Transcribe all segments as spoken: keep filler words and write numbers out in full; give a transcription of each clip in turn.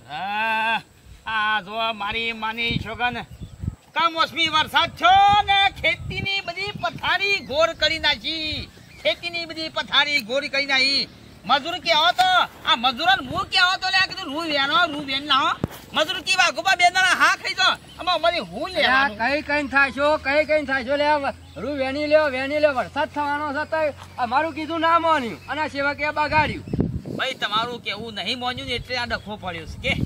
આ જો મારી માની છોકન કમોસમી વરસાદ છો ને ખેતીની બધી પથારી ગોર કરી નાખી ખેતીની બધી પથારી ગોર કરી નાખી મજૂર કે આવો તો આ મજૂરન હું કે આવો તો લે કીધું રૂ વેનો રૂ વેન ના મજૂર કી વા ગોપા બે દાણા હા ખાઈ જો અમાર મારી હું લે કઈ કઈ થાશો કઈ કઈ થાશો લે રૂ વેની લ્યો વેની લ્યો વરસાદ થવાનો છે અમારું કીધું ના માન્યું અને સેવકે બગાડ્યું ભાઈ તમારું કેવું નહીં મોન્યું ને એટલે આ ડખો પડ્યો છે કે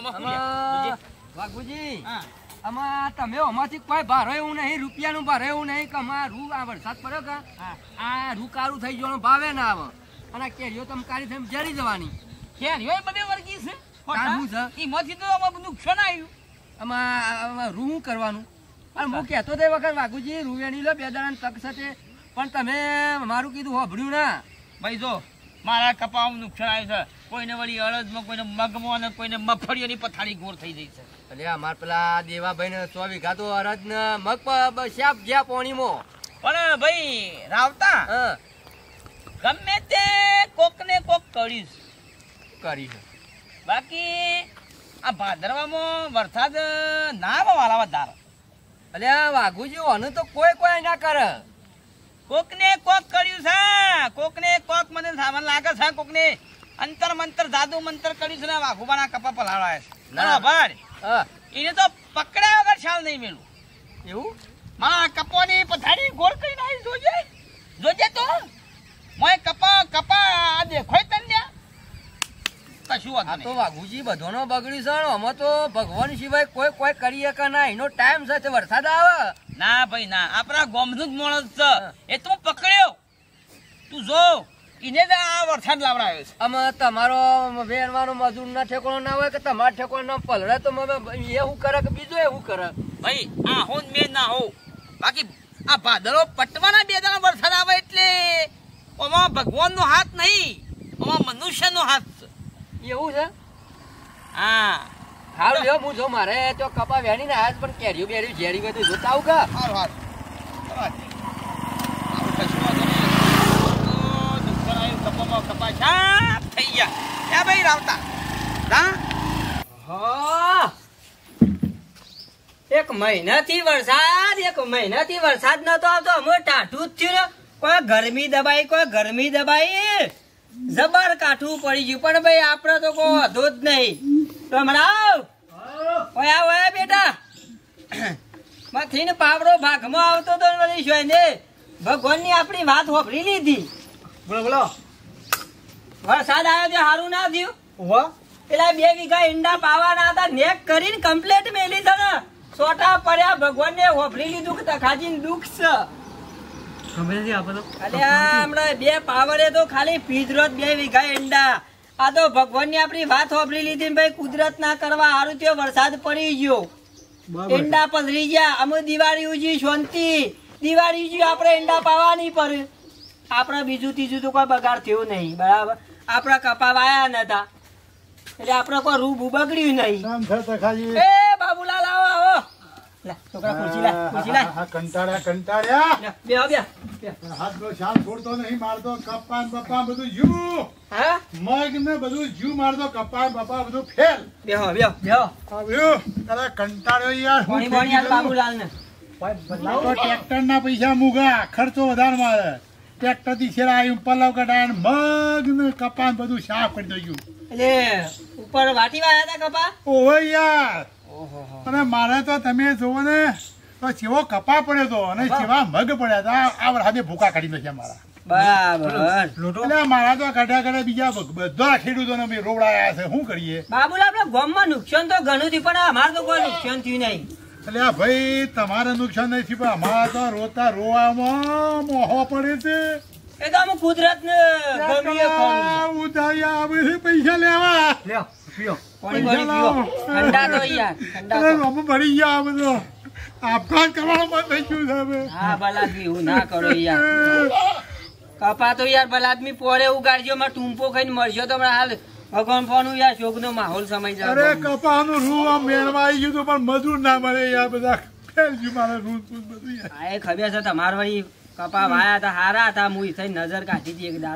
વાઘુજી આમાં તમે આમાંથી કોઈ ભારે એવું નહીં રૂપિયાનું ભારે એવું નહીં કે અમાર રૂ આ વરસાદ પડ્યો કે આ રૂ કારું થઈ જવાનું ભાવે ના આવે અને કેરીઓ તમે કાળી થઈને જરી જવાની કેરીઓ બધે વર્ગી છે કાઢવું છે એમાંથી તો આમાં બધું નુકસાન આવ્યું આમાં રૂ શું કરવાનું અને હું કહેતો તે વખત વાઘુજી રૂ વેણી લો બે દાડાની તક સાથે પણ તમે મારું કીધું હોભળ્યું ના ભાઈ જો મારા કપામાં નુકસાન આવ્યું છે કોઈને વળી અડદમાં કોઈને મગમાં અને કોઈને મગફળીઓની પથારી ગોળ થઈ જઈ છે એટલે અમાર પેલા દેવાભાઈ ને સો વીઘા તો અડદ ને મગ શ્યાપ જ્યાં પોણીમાં પણ ભાઈ રાવતા ગમે તે કોક ને કોક કરીશ કરી બાકી આ ભાદરવામાં વરસાદ ના આવે વાળા ધાર એટલે વાઘુજી આનું તો કોઈ કોઈ ના કરે કોક ને કોક કર્યું છે કોક ને કોક મને સામાન લાગે છે કોક ને અંતર મંતર જાદુ મંતર કર્યું છે ને વાઘુબાના કપા પલાળાય છે ના ભાઈ એને તો પકડ્યા વગર છાલ નહીં મેલું એવું માં કપોની પથારી ગોળ કરી નાખી જોજે જોજે તો મોય કપા કપા દેખોય તને કશું વાત તો વાઘુજી બધોનો બગડ્યું છે આમાં તો ભગવાન સિવાય કોઈ કોઈ કરી શકે ના એનો ટાઈમ છે વરસાદ આવે ના ભાઈ ના આપણા ગોમનું જ માણસ છે એ તું પકડ્યો તું જો એને જ આ વરસાદ લાવડાવ્યો છે આમાં તમારો વેરવાનો મજૂર ના ઠેકોણો ના હોય કે તમારા ઠેકોણો પલડે તો એ શું કરે કે બીજું એ શું કરે ભાઈ આ હોન મેં ના હો બાકી આ ભાદરો પટવાના બે દાણા વરસાદ આવે એટલે આમાં ભગવાનનો હાથ નહીં આમાં મનુષ્યનો હાથ છે એવું છે હા સારું લ્યો હું જો મારે તો કપા વેણી ને આજ પણ કેરીઓ બેરી ઝેરી બધું જોતા આવું કા સારું સારું કપા સાફ થઈ ગયા ક્યાં ભાઈ રાવતા હા એક મહિનાથી વરસાદ એક મહિનાથી વરસાદ નતો આવતો અમે ટાઢું જ થયું ને કોઈ ગરમી દબાઈ કોઈ ગરમી દબાઈ જબર કાઠું પડી ગયું પણ ભાઈ આપડે તો કોઈ હતો જ નહીં તો હમણાં ઓયા ઓયા બેટા મથીને પાવડો ભાગમાં આવતો તો ને ભગવાનની આપણી વાત હોભરી લીધી બોલો બોલો વરસાદ આવ્યો તે સારું ના થયું પેલા બે વીઘા ઈંડા પાવાના હતા નેક કરીને કમ્પ્લેટ મેલી છે ને સોટા પડ્યા ભગવાન ને હોભરી લીધું કે તખાજી દુઃખ છે હમણાં બે પાવરે તો ખાલી પીજરોત બે વીઘા ઈંડા આ તો ભગવાન ની આપણી વાત હોભરી લીધી ને ભાઈ કુદરત ના કરવા સારું થયો વરસાદ પડી ગયો ઈંડા પધરી ગયા અમે દિવાળી ઉજી શાંતિ દિવાળી ઉજી આપણે ઈંડા પાવાની પર આપડે બીજું ત્રીજું તો કોઈ બગાડ થયો નહીં બરાબર આપડા કપા વાયા નતા એટલે આપડે કોઈ રૂ બગડ્યું નહીં એ બાબુલાલ આવો આવો લે છોકરા ખુરશી લા ખુરશી લા કંટાળ્યા કંટાળ્યા બે બે હાથ નો શાલ છોડતો નહીં મારતો કપાન બપા બધું જુ હા મગ ને બધું જુ મારતો કપાન બપા બધું ફેલ બેહો બેહો બેહો આવ્યો અરે કંટાળ્યો યાર પાણી પાણી યાર બાબુલાલ ને ટ્રેક્ટર ના પૈસા મુગા ખર્ચો વધારે મારે ટ્રેક્ટર થી છેડા આવ્યું પલાવ કઢાય મગ ને કપાન બધું સાફ કરી દઉં એટલે ઉપર વાટી વાયા હતા કપા ઓહો યાર અને મારે તો તમે જોવો ને તો ચેવો કપા પડ્યો તો અને ચેવા મગ પડ્યા હતા આ વરસાદે ભૂકા કાઢી નાખ્યા મારા બરાબર એટલે મારા તો કાઢ્યા કાઢ્યા બીજા બધા ખેડૂતોને મેં રોવડાયા છે શું કરીએ બાબુલા આપડે ગામમાં નુકસાન તો ઘણું થયું પણ અમારે તો કોઈ નુકસાન થયું નહીં એટલે આ ભાઈ તમારે નુકસાન નહીં થયું પણ અમારા તો રોતા રોવામાં મોહો પડે છે એ તો અમે કુદરત ને ઉધારી આવે છે પૈસા લેવા લ્યો પીઓ પાણી પાણી પીઓ ઠંડા તો યાર ઠંડા તો અમે ભરી ગયા આ બધો આપઘાત કરવાનું બંધ થઈ ગયું છે હા બલાદમી હું ના કરો યાર કપા તો યાર બલાદમી પોરે ઉગાડજો માં ટૂંપો ખાઈને મરજો તો હાલ ભગવાન ફોનું યાર શોક નો માહોલ સમય જાય અરે કપાનું રૂ આમ મેળવા આવી ગયું પણ મજૂર ના મળે યાર બધા ફેલ ગયું મારે રૂ બધું યાર આ ખબર છે તમાર વળી કપા વાયા હતા હારા હતા હું થઈ નજર કાઢી હતી એક દાડો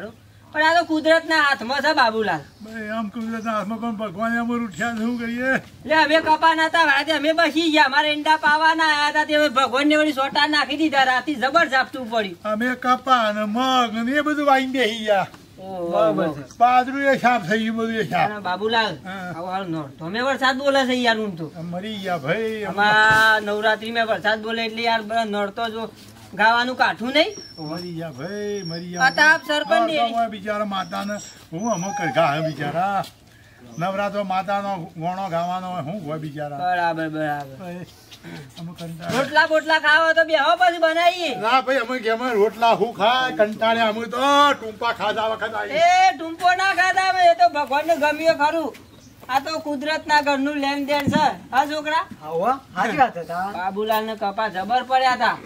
પણ આ તો કુદરતના હાથમાં છે બાબુલાલ. ભાઈ આમ કુદરતના હાથમાં પણ ભગવાને અમર ઉઠ્યા શું કરીએ. એટલે અમે કપા નતા વાળા અમે બસી ગયા. અમારે ઈંડા પાવાના આયા હતા તે ભગવાન ને વળી સોટા નાખી દીધા. રાતે જબર ઝાપટું પડ્યું. અમે કપા ને મગ ને એ બધું વાઈ બેસી ગયા. બાજરું એ સાફ થઈ ગયું બધું એ સાફ. બાબુલાલ આવો હાલ નોર તમે વરસાદ બોલે છે યાર. હું તો મરી ગયા ભાઈ. આમાં નવરાત્રી માં વરસાદ બોલે એટલે યાર બધા નડતો જો ગાવાનું કાઠું નહીં. મરી ગયા ભાઈ મરી આ તો આપ સરપંચ ગયા બિચારા માતાને હું અમે ગા બિચારા નવરાત્રો માતાનો ગોણો ગાવાનો હું હોય બિચારા. બરાબર બરાબર. રોટલા બોટલા ખાવા તો બેહો પછી બનાવીએ. ના ભાઈ અમે કે અમે રોટલા હું ખાય કંટાળ્યા અમે તો ટૂંપા ખાધા વખત આવી. એ ટૂંપો ના ખાધા અમે, એ તો ભગવાન ને ગમ્યું ખરું. આ તો કુદરત ના ઘરનું લેન દેન છે. હા છોકરા બાબુલાલ ને કપા જબર પડ્યા હતા.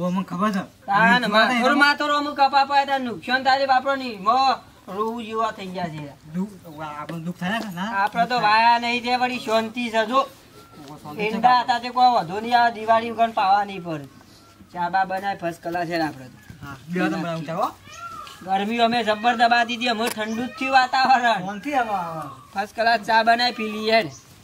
માથોર માથોર અમુક કપા પડ્યા હતા. નુકસાન તારી બાપરો ની મો રૂ જેવા થઈ ગયા છે. આપડે તો વાયા નહીં છે વળી શાંતિ છે. જો ઈંડા હતા તે કોઈ વધુ નહીં આવે. દિવાળી વગર પાવા નહીં પડે. ચા બા બનાય ફર્સ્ટ ક્લાસ છે આપડે તો. ગરમી અમે જબર દબાતી હતી. અમે ઠંડુ જ થયું વાતાવરણ. ફર્સ્ટ ક્લાસ ચા બનાય પી લઈએ.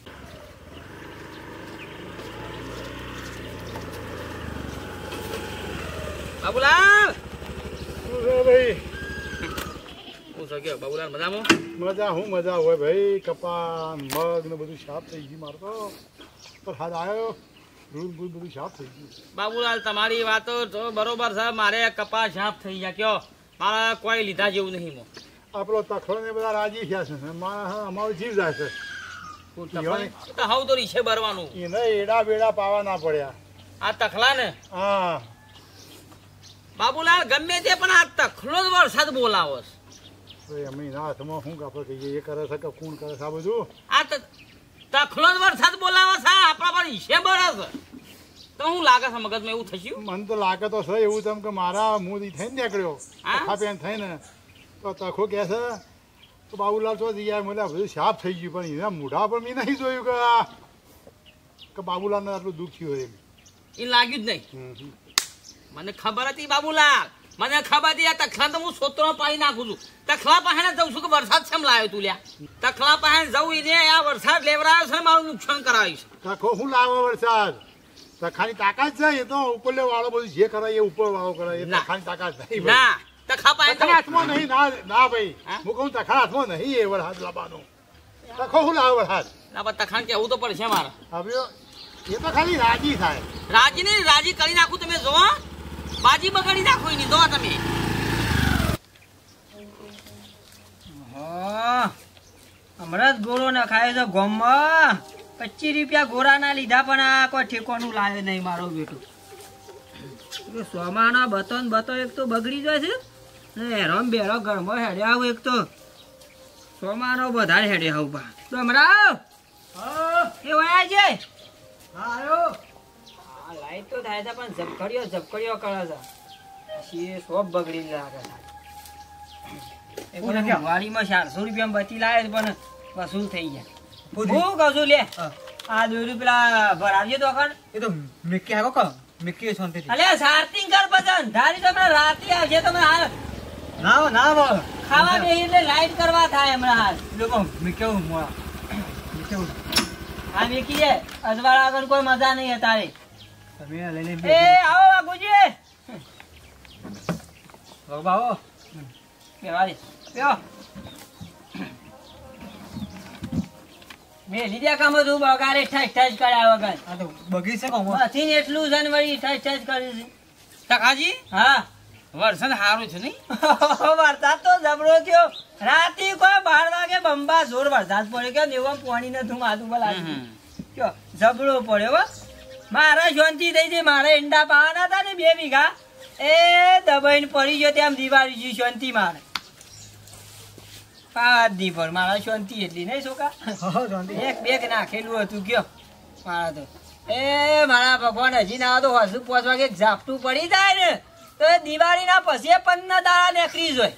બાબુલાલ ભાઈ હું શું કે બાબુલાલ મજામાં? મજા હું મજા હોય ભાઈ. કપા મગ ને બધું સાફ થઈ ગયું મારે તો. તો હાથ આવ્યો દૂધ બૂધ બધું સાફ થઈ ગયું. બાબુલાલ તમારી વાતો તો બરોબર છે. મારે કપાસ સાફ થઈ ગયા. કયો મારા કોઈ લીધા જેવું નહીં. મો આપણો તખડો ને બધા રાજી થયા છે. અમારો જીવ જાય છે. તો હાવ તો રીછે ભરવાનું. એને એડા બેડા પાવા ના પડ્યા. આ તખલા ને હા બાબુલાલ ગમે તે પણ આ તખલો જ વરસાદ બોલાવો છે. અમે ના હાથમાં શું કાપડ કહીએ એ કરે છે કે કોણ કરે છે આ બધું. આ તખલો જ વરસાદ બોલાવો છે. આપણા પર હિસ્સે ભરે છે. તો હું લાગે છે મગજમાં એવું થયું? મને તો લાગે તો છે એવું તેમ કે મારા મોદી થઈને નીકળ્યો ખાપેન થઈને તો તખો કે છે તો બાબુલાલ તો જઈ મને બધું સાફ થઈ ગયું. પણ એના મોઢા પર મેં નહીં જોયું કે કે બાબુલાલને આટલું દુઃખ થયું એમ. એ લાગ્યું જ નહીં. મને ખબર હતી બાબુલાલ, મને ખબર હતી. આ તખલા તો હું સોતરો પાડી નાખું છું. તખલા પાસે જઉં છું કે વરસાદ કેમ લાવ્યો તું લ્યા. તખલા પાસે જવું એને આ વરસાદ લેવડાયો છે, મારું નુકસાન કરાવીશ. તખો શું લાવો વરસાદ? તખાની તાકાત છે. એ તો ઉપર વાળો બધું જે કરાય એ ઉપર વાળો કરાય. એ તખાની તાકાત નહીં. ના તખા પાસે હાથમાં નહીં. ના ના ભાઈ હું કહું તખા હાથમાં નહીં એ વરસાદ લાવવાનો. તખો શું લાવો વરસાદ? ના પણ તખાન કેવું તો પડશે મારે. હવે એ તો ખાલી રાજી થાય. રાજી ને રાજી કરી નાખું. તમે જોવો બાજી બગાડી નાખો એની. જો તમે હમણાં જ ગોળો ના ખાય છે ગોમમાં. પચીસ રૂપિયા ગોળા ના લીધા પણ આ કોઈ ઠેકોનું લાવે નહીં મારો બેટો. સોમાનો બતો ને બતો એક તો બગડી જાય છે ને હેરામ બેરો ઘરમાં હેડે આવું. એક તો સોમાનો વધારે હેડે આવું. બા ડમરાવ એ વયા છે. લાઈટ તો થાય છે પણ ઝપકડીઓ ઝપકડીઓ કરે છે. પછી સોપ બગડી લાગે છે. વાડીમાં ચારસો રૂપિયા બચી લાવે પણ વસૂલ થઈ ગયા. હું કહું છું લે આ દોરી પેલા ભરાવજો તો કણ. એ તો મિક્કી આવો કો મિક્કી શાંતિ થી. અલે સાર્ટિંગ કર પછી ધારી તમે રાતે આવશે. તમે હાલ ના ના બો ખાવા બેહી એટલે લાઈટ કરવા થાય હમણાં. હાલ લોકો મિક્કી હું મોળા મિક્કી હા મેકી છે. અજવાળા આગળ કોઈ મજા નહીં તારે. તમે લઈને એ આવો બાપુજી. બાવો બેવા દે બેવો. મેં લીધા કામ હતું બગાડે ઠાઈ ઠાઈ કર્યા વગર. આ તો બગીચે કો મથી ને એટલું છે ને વળી ઠાઈ ઠાઈ કરી છે. તખાજી હા વરસાદ સારું છે નહીં? વરસાદ તો જબરો થયો. રાતે કોઈ બાર વાગે બંબા જોર વરસાદ પડ્યો. કે નેવા પાણી ને તું માથું બોલાવી કયો જબરો પડ્યો. હો મારા શાંતિ થઈ ગઈ. મારે ઈંડા પાવાના હતા ને બે વીઘા એ દબાઈને પડી ગયો. તેમ દિવાળી જી શાંતિ મારે પાંચ દી પર મારા શાંતિ એટલી નહીં છોકરા. એક બેગ નાખેલું હતું કયો મારા તો. એ મારા ભગવાન હજી ના તો હજુ પાંચ વાગે ઝાપટું પડી જાય ને તો એ દિવાળી ના પછી પંદર દાડા નીકળી જોય.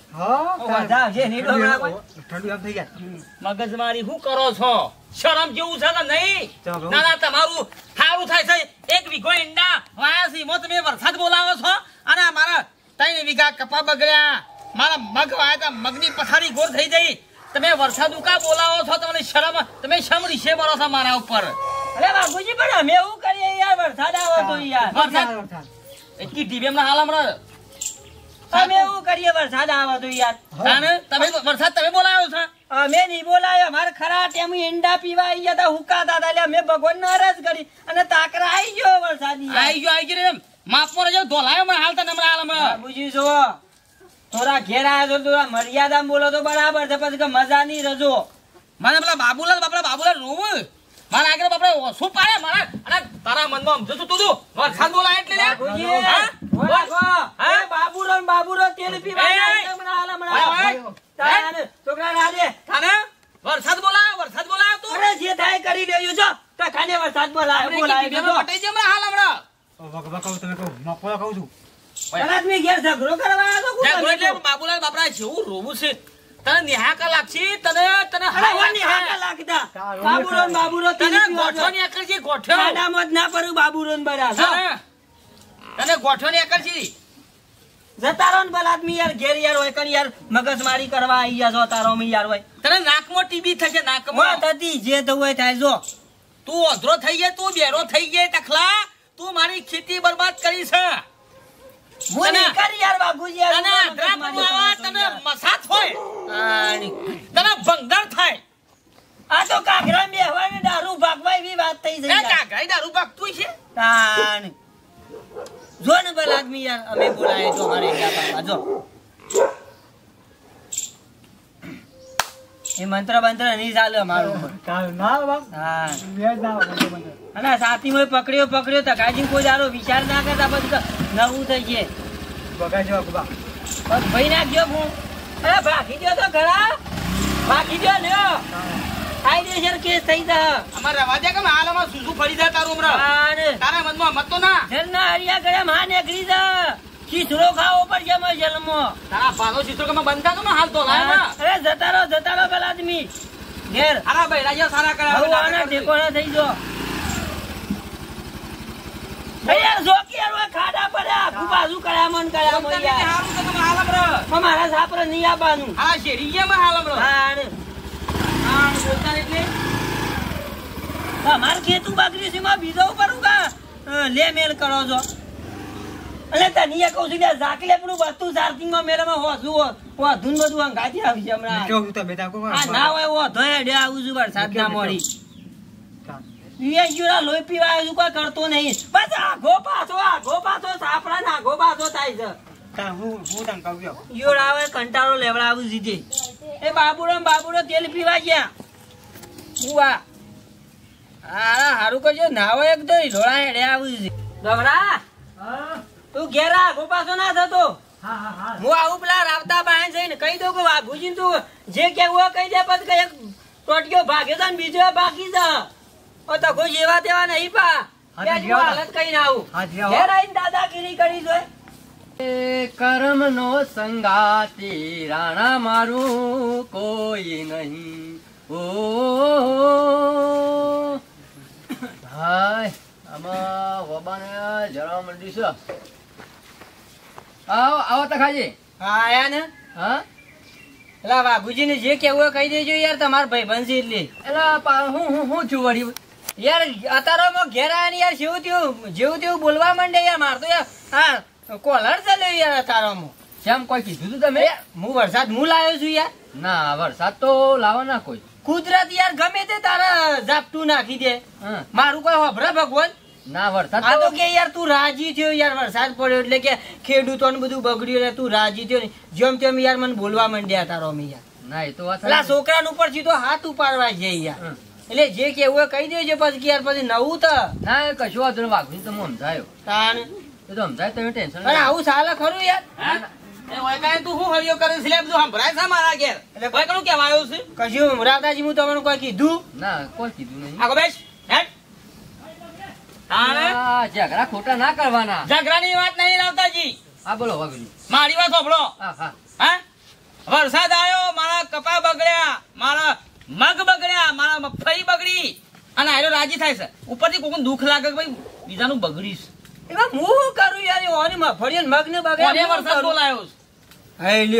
મગજમારી શું કરો છો? શરમ જેવું છે કે નહીં? ના ના તમારું સારું થાય છે. એક વીઘો ઈંડા વાયા છે એમાં તમે વરસાદ બોલાવો છો અને મારા ત્રણ વીઘા કપા બગડ્યા. મારા મગ વાયા હતા, મગની પથારી ગોળ થઈ જઈ. તમે વરસાદ ઉકા બોલાવો છો, તમને શરમ, તમે શમ રીશે બરો છો મારા ઉપર. અરે બાપુજી પણ અમે એવું કરીએ યાર, વરસાદ આવે તો યાર. વરસાદ એટલી ડીબેમ ના હાલ હમણાં અમે એવું કરીએ વરસાદ આવે તો યાર. તાને તમે વરસાદ તમે બોલાવ્યો છો? અમે નહીં બોલાયો, અમારે ખરા ટેમ ઈંડા પીવા આવી ગયા હતા, હુકાતા હતા, એટલે અમે ભગવાન ને અરજ કરી અને તાકરા આવી ગયો વરસાદી. આઈ ગયો આઈ ગયો માપમાં રહેજો, ધોલાયો મને હાલ તને હમણાં હાલ હમણાં. બાપુજી જો થોડા ઘેર આવ્યા છો, થોડા મર્યાદા બોલો તો બરાબર છે, પછી કે મજા નહીં રજો. મને પેલા બાબુલાલ બાપડા બાબુલાલ રોવું મારા આગળ બાપડે ઓછું પાડે મારા. અને તારા મનમાં સમજો છું તું તું વરસાદ બોલાય એટલે લે. બાપુજી, હા? બોલો, હા? બાબુરો ને બાબુરો તેલ પીવા એ, જાય એ. છે હમણાં, હાલ હમણાં. ભાઈ, ભાઈ. તાને છોકરા ના દે. તાને વરસાદ બોલાયો વરસાદ બોલાયો તું. અરે જે થાય કરી રહ્યો છો તો ખાને વરસાદ બોલાય આપણે બોલાય એકલી ડીબેમાં પટાઈ જાય હમણાં હાલ હમણાં. વગવા કહું તમે કહું મકોડા કહું છું. આદમી ઘેર ઝઘડો કરવા આવ્યો તો ત્યાં કોણ બોલે એટલે આવ્યો? બાબુલાલ બાપડા જેવું રોવું છે. તને નિહાકા લાગશે, તને તને અરે વાની હાકા લાગતા. તારું બાબુરો ને બાબુરો તેલ તને પીવા ગોઠો જાય. ની અકલ છે ગોઠો. ખાડામાં જ ના પડ્યું બાબુરો ને બરા. જો, તને તને ગોઠો ની અકલ છે. જતા રહો ને ભલા આદમી યાર ઘેર યાર હોય કણ યાર મગજમારી કરવા આવી ગયા છો તારો મી યાર હોય. તને નાકમાં ટીબી થશે નાકમાં. વાત હતી જે થવું હોય થાય. જો તું અધરો થઈ જાય, તું બેરો થઈ જાય ટખલા. તું મારી ખેતી બરબાદ કરી છે. હું તને- નહીં કરી યાર બાબુજી યાર. તને આંધળા પડવા આવે, તને મસાજ હોય, તને ભંગાર થાય. આ તો કાઘરા બેહવા ને દારૂ ભાગવા એવી વાત થઈ એ છે યાર. કાંકરાઈ દારૂ ભાગતું છે. તાણ. જો ને ભલા આદમી યાર અમે બોલાય તો મારે ઈંડા પાડવા. જો એ મંત્ર બંત્ર નહીં ચાલે અમારું ઉપર. કાલ ના બાપ હા બે ના બંધ બંધ. અને સાથી પકડ્યો પકડ્યો તકાજી કોઈ દારો વિચાર ના કરતા પછી કે નવું થઈ જાય. બગા જેવા ગુબા. બસ ભાઈ ના ગયો હું. અરે ભાગી ગયો તો ઘણા ભાગી ગયો લ્યો. કાયદેસર કેસ થઈ જા. અમારે રવા દે કે હાલ અમારે શું શું ફરી જાય તારું હમણાં. અને તારા મનમાં મત તો ના. ઘરના હરિયા ગયા માં નીકળી જા. ખીચડો ખાવો પડશે અમે જન્મો. તારા પાનો ચિત્રો કે બંધ થા કે હાલ તો લાય. અરે જતા રહો જતા રહો પેલા આદમી ઘેર. અરે ભાઈ રાજા સારા કરે. હવે આના ઠેકોણા થઈ જો. અરે યાર જોકી યાર ઓય ખાડા પડ્યા આખું બાજુ કર્યા મન કર્યા મન યાર. હારું તો તમે હાલ હમણાં. અમારા સાપરે નહીં આવવાનું. આ શેરીયામાં હાલ હમણાં. તાણ. હા, બોલતા એટલે અમાર ખેતું બાગરી છે માં બીજો ઉપર ઉગા લે મેલ કરો છો. એટલે તને કહું છું કે ઝાકલે પણ વસ્તુ ચાર્જિંગમાં મેળમાં હોતું હોત હોધું ને બધું અંગાથી આવી છે હમણાં. કેવું તમે તા કો આ ના હોય હોધો હેડે આવું છું વરસાદ ના મોડી. પીએ જુરા લોહી પીવા આવ્યું છું, કોઈ કરતો નહીં. બસ આગો પાછો આગો પાછો સાપડા ને આગો પાછો થાય છે. તા હું હું તને કહું છું. યોર આવે કંટાળો લેવડાવું સીધે. એ બાબુડો ને બાબુડો તેલ પીવા ગયા. ઉવા હા હારું કરજો નાવો એક તો ઢોળા હેડે આવું છે. ગમરા હા તું ઘેર આ આગો પાછો ના થતો. હા હા હા. હું આવું પેલા રાવતા બહાર જઈને કહી દઉં કે વાઘુજી તું જે કેવું હોય કહી દે પછી કઈ એક ટોટક્યો ભાગ્યો છે ને બીજો બાકી છે. ઓ તો કોઈ જેવા તેવા નહીં પા. હા, ત્યાં જીવા. હું હાલત કઈ ના આવું. હા, જીવા. ઘેર આવીને દાદાગીરી કરી જોય. કર્મ નો સંગાતી રાણા મારું કોઈ નહીં. ઓ હાય આમાં વબાને જરા મંડી છે. આવો આવો તખાજી. હા આયા ને હા પેલા વાઘુજી ને જે કેવું હોય કહી દેજો યાર તમારા ભાઈ બનશે એટલે. એલા પા- હું હું હું છું વળી. યાર અત્યારે ઘેર આયા ને યાર જેવું તેવું જેવું તેવું બોલવા માંડે યાર માર તો યાર હા કોલર ચાલ્યો યાર અત્યારે જેમ કોઈ કીધું તું તમે? હું વરસાદ હું લાવ્યો છું યાર. ના વરસાદ તો લાવો ના કોઈ. કુદરત યાર ગમે તે તારા ઝાપટું નાખી દે. હા મારું કોઈ હોભરા ભગવાન. ના વરસાદ આ તો તો કે યાર તું રાજી થયો યાર વરસાદ પડ્યો એટલે કે ખેડૂતોને બધું બગડ્યું એટલે તું રાજી થયો ને જેમ તેમ યાર મને બોલવા માંડ્યા તારો અમે યાર. ના એ તો વાત પેલા સાચી. છોકરા ઉપર થી તો હાથ ઉપાડવા છે યાર. હમ. એટલે જે કેવું હોય કહી દેજો પછી કે યાર પછી નવું તો ના એ કશું વાંધો નહીં. વાઘુજી તમે સમજાયો તાન. એ તો સમજાય તમે ટેન્શન અરે આવું ચાલે ખરું યાર. હા? એ ઓય કાંઈ તું શું હળિયો કરે છે લે? બધું સંભળાય છે મારા ઘેર. એટલે કોઈ કણું કહેવા આવ્યું છે? કશું રાવતાજી હું તમને કોઈ કીધું. ના કોઈ કીધું નહીં. આગો બેસ. હેડ. તાણે આ ઝઘડા ખોટા ના કરવાના. ઝઘડાની વાત નહીં લાવતાજી. હા બોલો વાઘુજી. મારી વાત સાંભળો. હા હા હા? વરસાદ આવ્યો, મારા કપા બગડ્યા, મારા મગ બગડ્યા, મારા મગફળી બગડી અને આયરો રાજી થાય છે. ઉપરથી કોઈનું દુઃખ લાગે કે ભાઈ બીજાનું બગડીશ. એમાં હું શું કરું યાર ઓની મફળીઓ મગ ને કોને બગડ્યા વરસાદ બોલાયો છે? હે લ્યો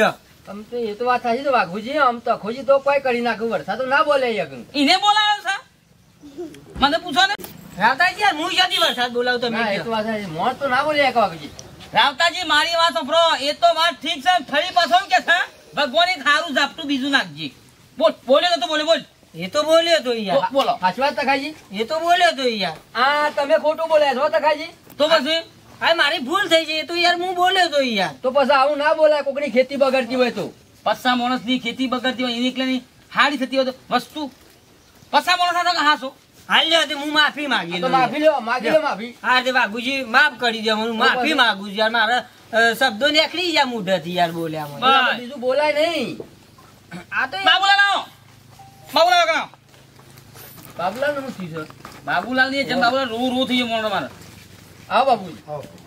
આમ તો એ તો વાત સાચી તો વાઘુજી આમ તો ખોજી તો કોઈ કરી નાખ્યું વરસાદ તો ના બોલે યક ઈને બોલાયો છે મને પૂછો ને રાવતાજી યાર હું ક્યાંથી વરસાદ બોલાવતો મેં ના એ તો કીધું. વાત સાચી મોણ તો ના બોલે યક વાઘુજી રાવતાજી મારી વાત સાંભળો એ તો વાત ઠીક છે ફરી પાછો એમ કે છે ભગવાને ખારું ઝાપટું બીજું નાખજે બોલ બોલ્યો તો બોલે બોલ એ તો બોલ્યો તો યાર બો- બોલો સાચી વાત તખાજી એ તો બોલ્યો તો યાર આ તમે ખોટું બોલ્યા છો તખાજી તો પછી હા મારી ભૂલ થઈ છે એ તો યાર હું બોલ્યો તો યાર તો પછી આવું ના બોલાય કોકની ખેતી બગડતી હોય તો પસ્સા માણસની ખેતી બગડતી હોય એની એકલાની હારી થતી હોય તો વસ્તુ પસ્સા માણસ સાથે કે હાસો હાલ્યો તો હું માફી માંગી તો લઉં માફી લ્યો માગી લો માફી હા તે બાબુજી માફ કરી દો હું માફી માંગુ છું યાર મારા અ, શબ્દો નીકળી ગયા મોઢાથી યાર બોલ્યા મને. બસ. બીજું બોલાય નહીં આ તો બાબુલાલ આવો બાબુલાલ કણો બાબુલાલ નું શું છે બાબુલાલ ની જેમ બાબુલાલ રો રો થઈ ગયો મોણો મારે આવો બાબુજી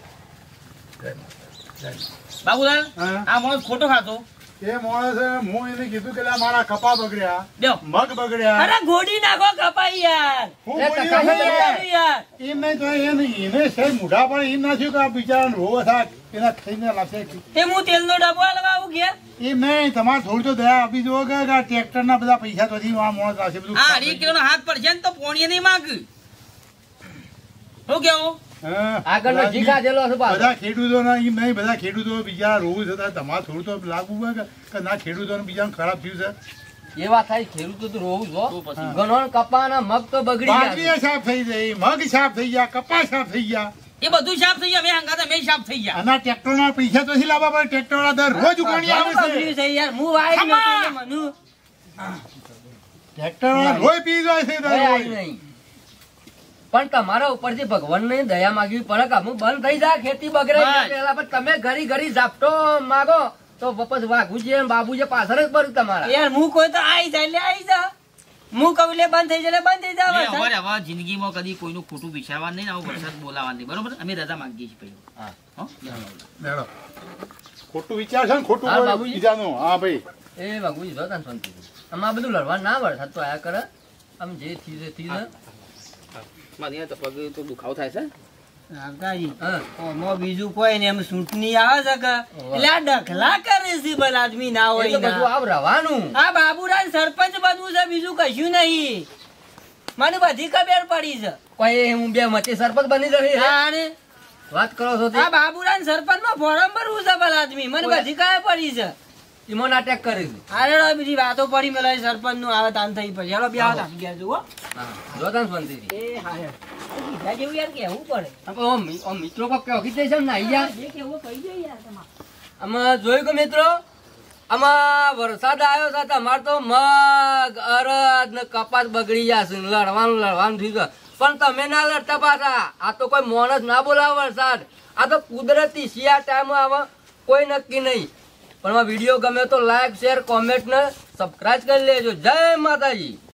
બાબુલાલ હા. આ માણસ ખોટો ખાતો એ માણસ હું એને કીધું કે લા મારા કપા બગડ્યા દેવ મગ બગડ્યા અરે ગોડી નાખો કપાઈ યાર હું એ બોલ્યો ટકા છે. બોલ્યો યાર એમ નહીં તો એને એને છે મોઢા પણ એમ ના થયું કે આ બિચારાને રોવો થાય એના થઈને લાગશે તે હું તેલનો ડબ્બો લગાવું કે એમ નહીં તમારે થોડી તો દયા આપી દો કે આ ટ્રેક્ટરના બધા પૈસા તો આ માણસ આવશે બધું આ અઢી કિલો હાથ પડશે ને તો પોણીએ નહીં માગ શું કેવું હા. આગળનો જી ખાધેલો હશે પાછો. બધા ખેડૂતોના એમ નહીં બધા ખેડૂતો બીજા રોવું છે તમારે થોડું તો લાગવું હોય કે- કે ના ખેડૂતોને બીજાને ખરાબ થયું છે એ વાત થાય ખેડૂતો તો રોવું તો છો પછી. ઘણો કપાના મગ તો બગડી બાજરી ગયા સાફ થઈ ગઈ મગ સાફ થઈ ગયા કપાસ સાફ થઈ ગયા એ બધું સાફ થઈ ગયા મેં હંગાતા મેં સાફ થઈ ગયા આના ટ્રેક્ટરના પૈસા તો નથી લાવવા પડે ટ્રેક્ટર વાળા દર રોજ ઉગાડી આવે બગડ્યું છે છે યાર હું વાઈ ખમા! નતો મનુ ટ્રેક્ટર વાળા રોજ પી જાય છે દર કઈ રોજ. આવી નહીં પણ તમારા ઉપરથી ભગવાનને દયા માંગવી પડે કે અમુક બંધ થઈ જાય ખેતી બગડે બસ. પેલા પણ તમે ઘરી ઘરી ઝાપટો માગો તો પછી વાઘુજી અને બાબુજી પાછળ જ પડે તમારા યાર હું કોઈ તો આઈ જાય એટલે આઈ જા હું કહું એટલે બંધ થઈ જાય એટલે બંધ થઈ જાય મેં વરસાદ. હવે હવે જિંદગીમાં કદી કોઈનું ખોટું વિચારવાનું નહીં ને આવું વરસાદ બોલાવાનું નહીં બરોબર અમે રજા માંગીએ છીએ ભાઈ હા. હો? લેડો. ખોટું વિચાર છે ને ખોટું હા, બોલે બાબુજી. બીજાનું હા ભાઈ એ વાઘુજી જો તને શાંતિ આમાં આ બધું લડવા ના વરસાદ તો આયા કરે આમ જે થી છે થી છે. મારી અહીંયા તો પગ તો દુખાવો થાય છે રાવતાજી, હા આમાં બીજું કોઈ ને એમ ચૂંટણી આવે છે કે એટલે આ ડખલા કરે છે ભલા આદમી ના એ હોય તો બધું ના. આવ રવાનું આ બાબુરાજ સરપંચ બનવું છે બીજું કશું નહીં મને બધી ખબર પડી છે કોઈ હું બે મચી સરપંચ બની રહી હે? હા ને? વાત કરો છો તે આ બાબુરાજ સરપંચ માં ફોરમ ભરવું છે ભલા આદમી મને બધી ખબર પડી છે ઈમો નાટક કરી છે. અરે બીજી વાતો પડી મેલા સરપંચ નું આવે તાન થઈ પછી હેલો બે આવો તાન ઘેર જુઓ હા જો તને શાંતિથી. એ હા હેડ. કીધા જેવું યાર કેવું પડે આપણે ઓમ મિ- ઓમ મિત્રો કોક કહો કીધે છે ને નાઈ જા. જે કેવું કહી દે યાર તમારે. આમાં જોયું કે મિત્રો આમાં વરસાદ આવ્યો છે તમારે તો મગ અરદ ને કપાસ બગડી જશે ને લડવાનું લડવાનું થયું છે પણ તમે ના લડતા પાછા આ તો કોઈ માણસ ના બોલાવે વરસાદ આ તો કુદરતી શિયા ટાઈમ આવે કોઈ નક્કી નહીં પણ આ વિડીયો ગમે તો લાઈક શેર કોમેન્ટ ને સબસ્ક્રાઇબ કરી લેજો જય માતાજી.